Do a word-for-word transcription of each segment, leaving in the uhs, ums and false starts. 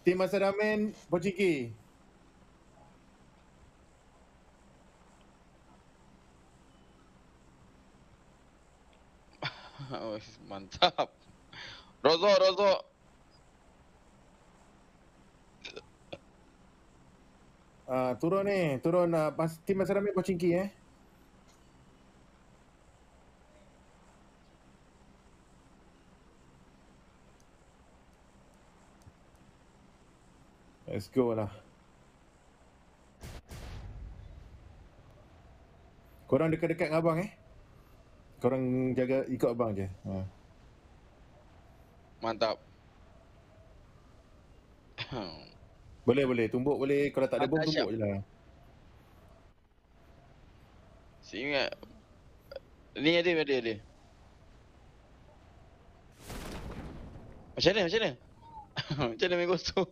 Tim MasterRamen, Pociki. Oh, mantap. Rozo, Rozo. Uh, turun ni, turun uh, Tim MasterRamen, Pociki eh. Let's go lah. Korang dekat-dekat dengan abang eh. Korang jaga ikut abang je. Ha. Mantap. Boleh, boleh. Tumbuk boleh. Kalau tak ada bom, tumbuk je lah. Si ingat. Ni ada, ada, ada. Macam mana, macam mana? Macam mana main kosong?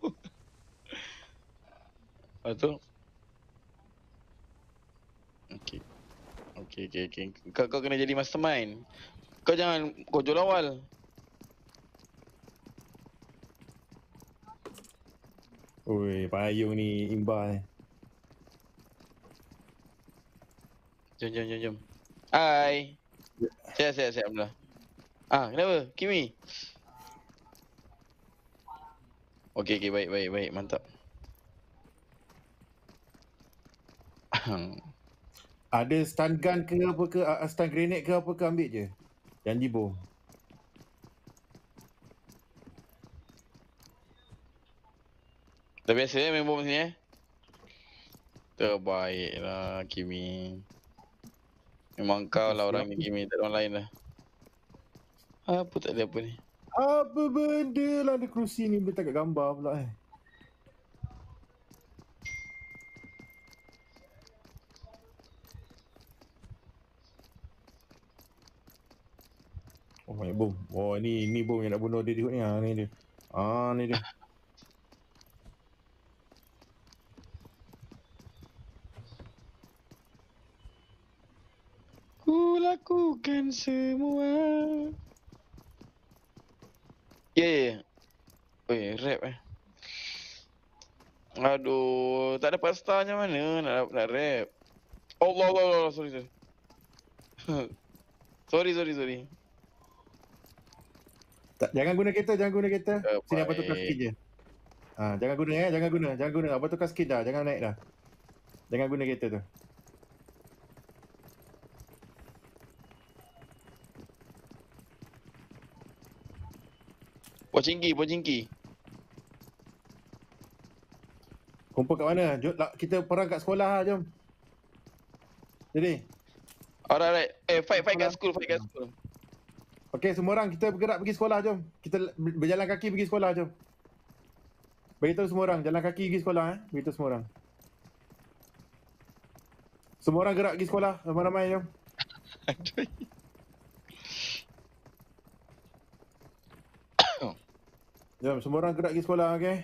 Lepas tu. Okay. Okay, okay, okay. Kau, kau kena jadi mastermind. Kau jangan kojol awal. Oi, payung ni imbal. Jom, jom, jom, jom. Hai. Siap, siap, siap. Alhamdulillah. Ah, kenapa? Kimi? Okey, okey, baik, baik, baik. Mantap. Ada stun gun ke apa ke, uh, stun grenade ke apa ke, ambil je. Janji bom. Dah biasa eh main bom sini eh? Terbaiklah Kimi. Memang kau lah orang ni Kimi, tak ada orang lain lah. Apa tak ada apa ni? Apa benda lah ada kerusi ni, letak kat gambar pula eh. Oh banyak bom. Oh ni ni bom yang nak bunuh dia tengok ni. Ha ni dia. Ah ni dia. Ku lakukan semua. Ya ya ya. Oi, rap eh. Aduh, tak dapat star macam mana nak nak rap. Allah Allah Allah, sorry sorry. sorry sorry sorry. Tak, jangan guna kereta, jangan guna kereta. Sini apa tukar skin je. Ha, jangan guna eh, jangan guna, jangan guna. Apa tukar skin dah, jangan naik dah. Jangan guna kereta tu. Pocingki, pocingki. Kumpul kat mana? Jom kita perang kat sekolah lah, jom. Jadi. Alright, alright. Eh, fight, fight kat school, fight kat school. Okey, semua orang kita bergerak pergi sekolah, jom. Kita berjalan kaki pergi sekolah, jom. Beritahu semua orang, jalan kaki pergi sekolah eh. Beritahu semua orang. Semua orang gerak pergi sekolah, ramai-ramai, jom. Jom, semua orang gerak pergi sekolah, okey?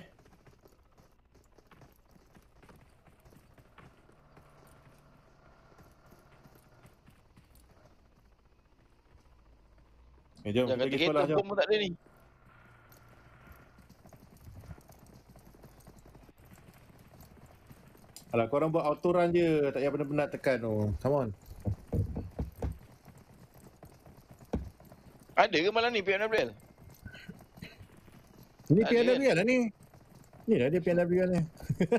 Eh, jom, jangan kita pergi sekolah, jom. Bom tak ada ni. Alah, korang buat auto run je, tak payah benar-benar tekan tu. Come on. Ada ke malam ni P M W L? Ni P M W L lah ni. Ni lah dia P M W L ni.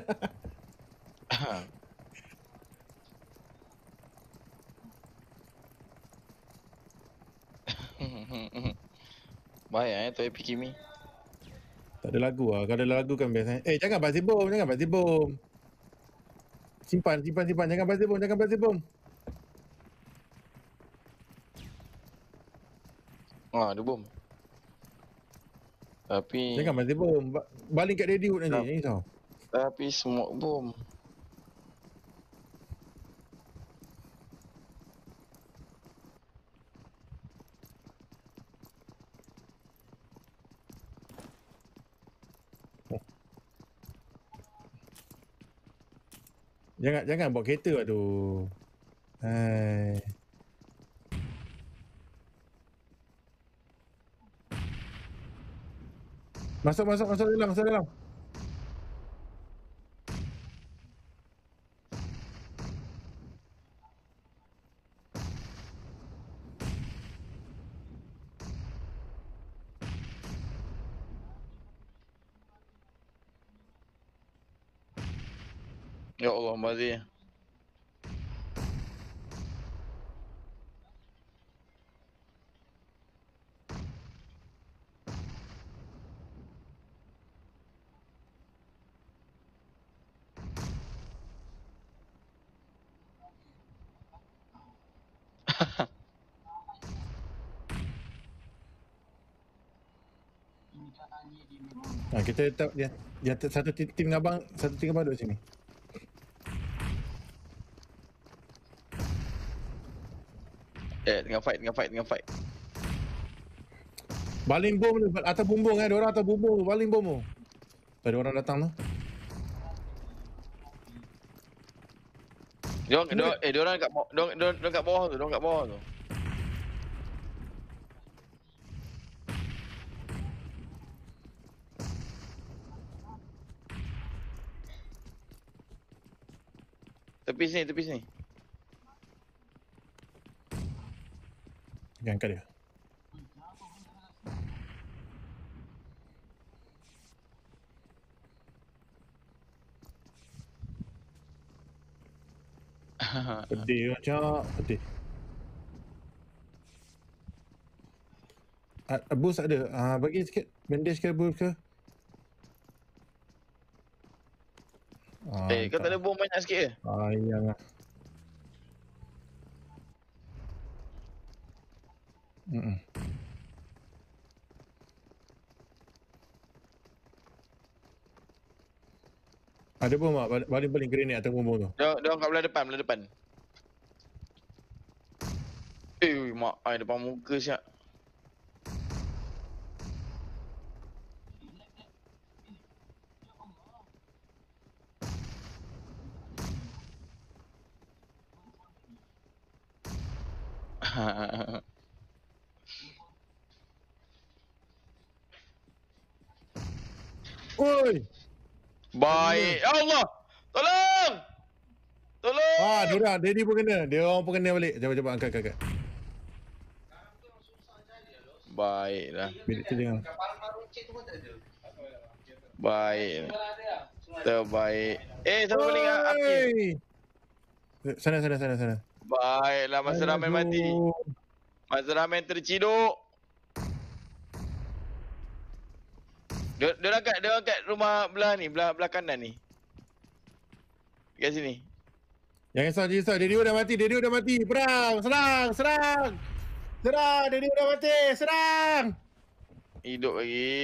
Baik eh, tu Epic Kimi. Tak ada lagu lah, kalau ada lagu kan best eh. Eh, jangan basi bom, jangan basi bom. Simpan, simpan, simpan. Jangan basi bom, jangan basi bom. Ah, ada bom. Tapi jangan basi bom. Baling kat radio nanti. Nah. Ni tau. Tapi smoke bom. Jangan jangan bawa kereta aduh. Hai. Masuk masuk masuk dalam, masuk dalam. Ya Allah, Mazi. Ha, kita letak dia, dia satu tim, tim dengan abang, satu tim dengan abang duduk sini. Eh, tengah fight, tengah fight, tengah fight. Baling bom tu, atas bumbung kan, diorang atas bumbung tu, baling bom tu. Ada orang datang tu. Diorang, diorang, eh, diorang kat bawah, diorang, diorang, diorang kat bawah tu, diorang kat bawah tu. Tepi sini, tepi sini. Jangan angkat dia. Pedih macam, pedih. Ah, boost ada. Ah, bagi sikit bandage ke boost ke. Ah, Eh, kau tak ada bom banyak sikit ke? Ah, yang. Hmm. Ada bom tak? Baling-baling grenade atas bom tu. Diorang, diorang kat belah depan, belah depan. Eh, mak ai depan muka siap. Oi! Baik. Ya Allah. Tolong. Tolong. Ah, dia orang, Dari pun kena. Dia orang pun kena balik. Cepat cepat angkat angkat. Baiklah. Bilik tu jangan. Baik. Terbaik. Eh, siapa balik dengan api? Oi! Sana sana sana sana. Baiklah, MasterRamen mati. MasterRamen terciduk. Dia dia orang kat dia orang kat rumah belah ni, belah belah kanan ni. Kat sini. Jangan risau, jangan risau. Dari dah mati, Dari dah mati. Perang, serang, serang. Serang, Dari dah mati. Serang. Hidup lagi.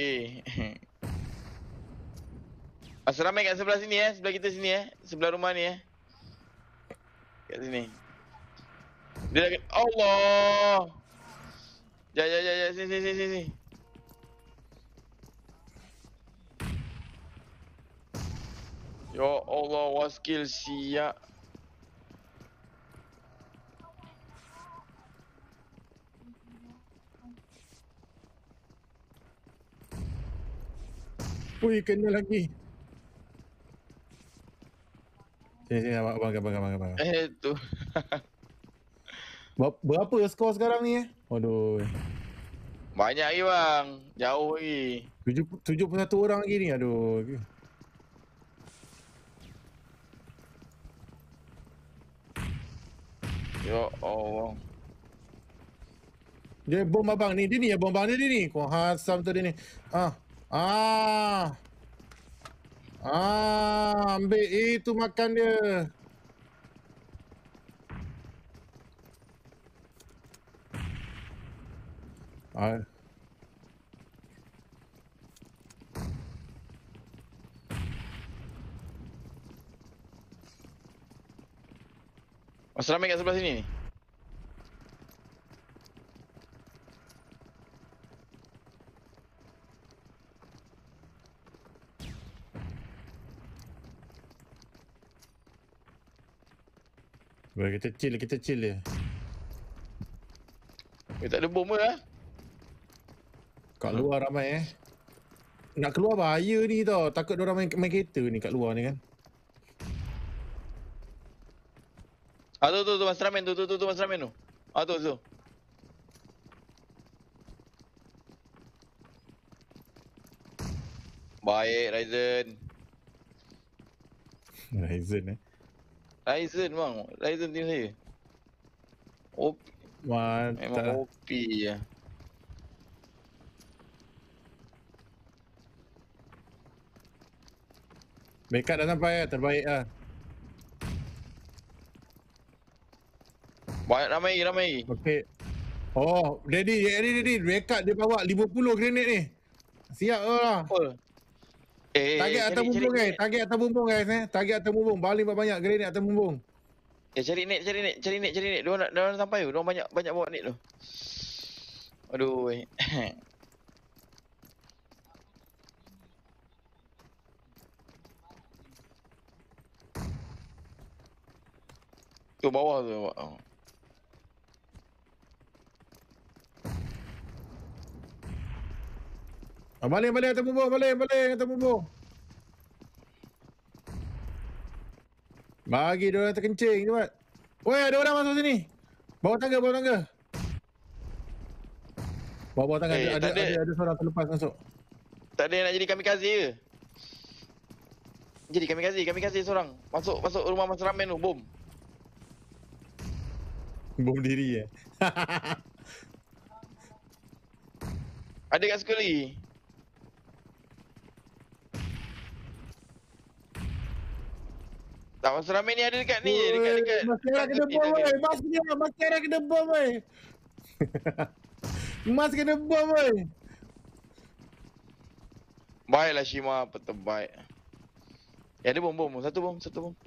MasterRamen kat sebelah sini eh, sebelah kita sini eh, sebelah rumah ni eh. Kat sini. Dia dah Allah. Ya ya ya ya sini sini sini sini. Ya Allah, waskil siap. Ui, kena lagi. Sini sini abang abang abang abang abang. Eh tu. Berapa skor sekarang ni eh? Aduh. Banyak lagi bang. Jauh lagi. tujuh puluh satu orang lagi ni. Aduh. Ya Allah. Dia bom abang ni. Dia ni ya bom abang dia, dia ni. Kau hasam tu dia ni. Ah. Ah. Ah, ambil itu makan dia. Ah. MasterRamen kat sebelah sini ni. Boleh kita chill, kita chill dia. Eh, tak ada bom ke lah. Kat luar ramai eh. Nak keluar bahaya ni tau. Takut diorang main, main kereta ni kat luar ni kan. Ah tu tu tu MasterRamen tu tu tu tu MasterRamen tu. Ah tu tu. Baik Ryzen. Ryzen eh. Ryzen bang. Ryzen team saya. O P. Memang Mantap. O P je. Backup dah sampai lah, terbaik lah. Banyak ramai lagi, ramai lagi. Okey. Oh, Daddy, Daddy, Daddy, backup dia bawa lima puluh grenade ni. Siap lah. Oh. Eh, Target atas cari, bumbung cari, guys, target atas bumbung guys eh. Target atas bumbung, paling banyak grenade atas bumbung. Eh, cari net, cari net, cari net, cari net. Diorang nak, diorang sampai tu. Diorang banyak, banyak bawa net tu. Aduh. Eh. Tu bawah tu. Oh. Ah, balik, balik atas bumbung, balik, balik atas bumbung. Bagi dia orang terkencing cepat. Weh, ada orang masuk sini. Bawah tangga, bawah tangga. Bawah, bawah tangga, Eh, ada, ada, ada. ada, ada seorang terlepas masuk. Tak ada yang nak jadi kamikaze ke? Jadi kamikaze, kamikaze seorang. Masuk, masuk rumah MasterRamen tu, bom. Bom diri eh. Ada kat sekolah lagi. Tak, MasterRamen ni ada dekat ni je, dekat dekat. Maskara kena bom weh, mas kena, maskara kena bom weh. Mas kena bom weh. Baiklah Shima, apa terbaik. Ya ada bom, bom, satu bom, satu bom.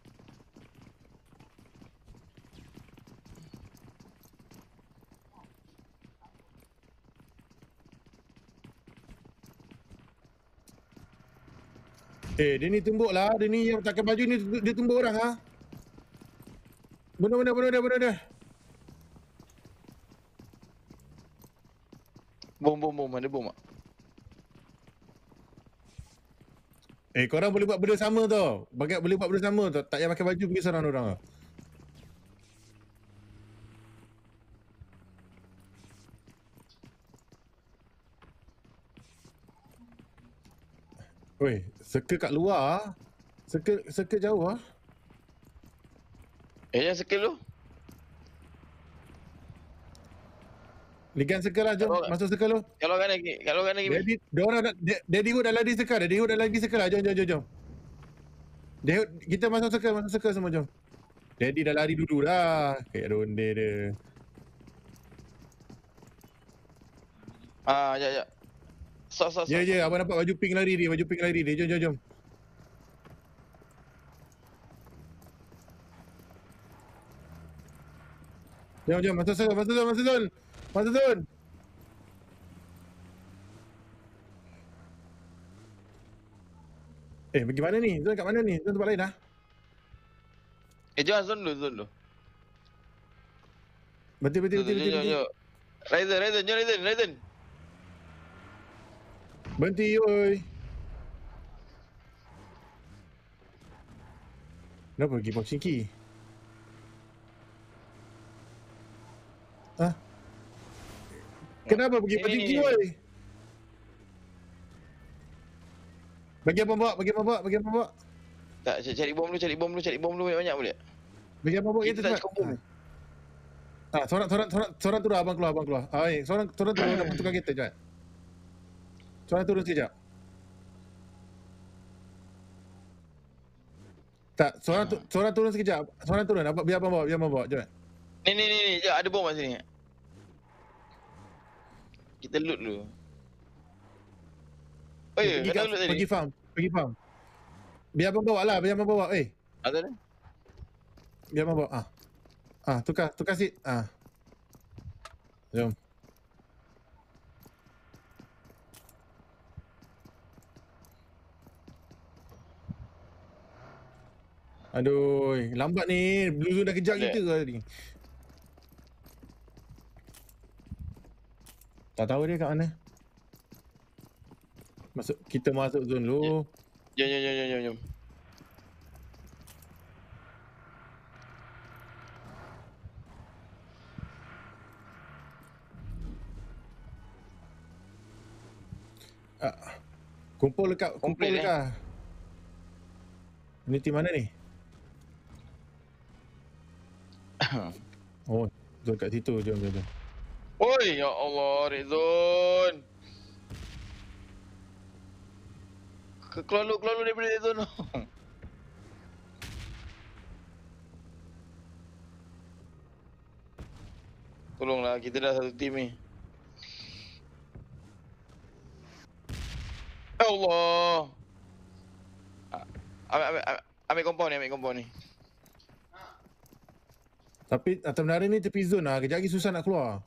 Eh, dia ni tumbuk lah. Dia ni yang takkan baju ni, dia tumbuk orang ha. Bunuh, bunuh, bunuh dia, bunuh dia. Bom, bom, bom, ada bom tak? Eh, korang boleh buat benda sama tau. Bagai boleh buat benda sama tau. Tak payah pakai baju pergi seorang orang tau. Weh, circle kat luar. Circle, circle jauh ah. Eh, yang skill tu? Ligan circle lah, jom. Kalau- Masuk circle tu. Kalau kan lagi, kalau kan lagi. Daddy, dia orang dah, Daddy Hood dah lagi circle. Daddy Hood dah lagi circle lah. Jom, jom, jom, jom. Daddy Hood, kita masuk circle, masuk circle semua, jom. Daddy dah lari dulu dah. Kayak ronde dia. Ah, ya, ya. Sok, sok, sok. Ya, ya, abang nampak baju pink lari dia, baju pink lari dia. Jom, jom, jom. Jom, jom, masuk zone, masuk zone, masuk zone. Masuk zone. Eh, pergi mana ni? Zone kat mana ni? Zone tempat lain dah. Eh, jom zone dulu, zone dulu. Berhenti, berhenti, Jom, berhenti, jom, berhenti. jom, berhenti. jom. Ryzen, Ryzen, jom Ryzen, Ryzen. Berhenti, oi. Kenapa pergi boxing key? Hah? Kenapa pergi Ni, boxing ni, key, ni. oi? Bagi abang bawa, bagi abang bawa, bagi abang bawa. Tak, c- cari bom dulu, cari bom dulu, cari bom dulu banyak-banyak boleh? Bagi abang bawa Kita kita tak cepat. cukup bom. Ah, seorang, seorang, seorang, seorang turun, abang keluar, abang keluar. Ah, eh, seorang, seorang turun, nak tukar kita, cepat. Seorang turun sekejap. Tak, seorang, tu, seorang turun sekejap. Seorang turun, abang, biar abang bawa, biar abang bawa, cepat. Ni, ni, ni, ni. Jom, ada bom kat sini. Kita loot dulu. Oh ya, Pergi, kena kat, loot tadi. pergi farm, pergi farm. Biar abang bawa lah, biar abang bawa. Eh, Ada ni? biar abang bawa. Ah, ah, tukar, tukar seat. Ah, jom. Aduh, lambat ni. Blue Zone dah kejar Ada. kita ke tadi? Tak tahu dia kat mana. Masuk, kita masuk zone dulu. Jom, jom, jom, jom, jom, jom. Ah, kumpul dekat, kumpul Komplit, eh? dekat. Ni team mana ni? Oh, Zul kat situ. Jom, jom, jom. Oi, ya Allah, red zone. Keluar lu, keluar lu daripada red zone. Tolonglah, kita dah satu tim ni. Ya Allah. Ambil, ambil, ambil, ambil kompon ni, ambil kompon ni. Tapi atas menara ni tepi zone lah. Kejap lagi susah nak keluar.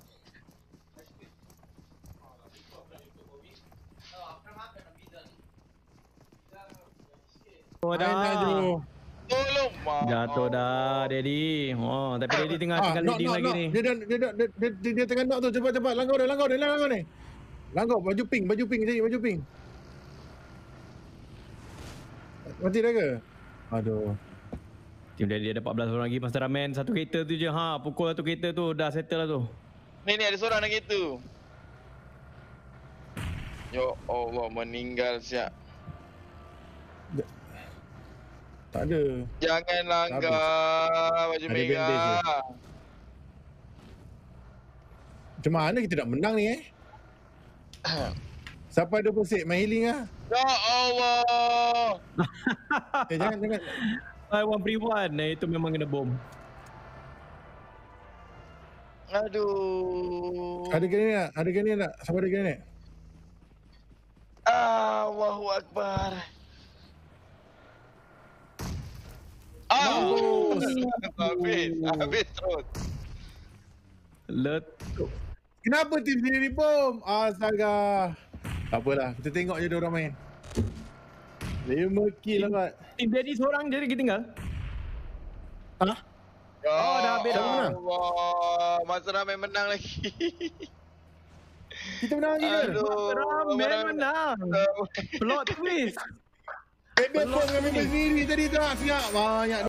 Oh Main lah, dah. Jo. Tolong, mak. Jatuh dah Dari. Oh, tapi Dari tengah Ah, tengah knock, leading knock, lagi knock. ni. Dia, dah, dia, dah, dia, dia, dia, dia tengah knock tu. Cepat, cepat. Langkau dia, langkau dia, langkau ni. Langkau, baju pink, baju pink. Jadi, baju pink. Mati dah ke? Aduh. Tim Dari ada empat belas orang lagi. MasterRamen satu kereta tu je. Ha, pukul satu kereta tu dah settle lah tu. Ni ni ada seorang nak gitu. Ya Allah, meninggal siap. Tak ada. Jangan langgar baju Ada bandage je. merah. Macam mana kita nak menang ni eh? Siapa ada pusing? Main healing lah. Ya Allah. Eh, jangan, jangan. I one free one. Eh, itu memang kena bom. Aduh. Ada grenade tak? Ada grenade tak? Siapa ada grenade? Allahu Akbar. Ah, habis, habis terus. Letup. Kenapa tim sini bom? Astaga. Tak apalah, kita tengok je dia orang main. Lima kill lah, Pat. Tim Dari seorang je lagi tinggal. Hah? Ya Oh, dah habis dah. Allah, MasterRamen menang lagi. Kita menang lagi ke? Aduh, MasterRamen menang. Plot twist. Eh, dia pun dengan member sendiri tadi tak? Siap. Banyak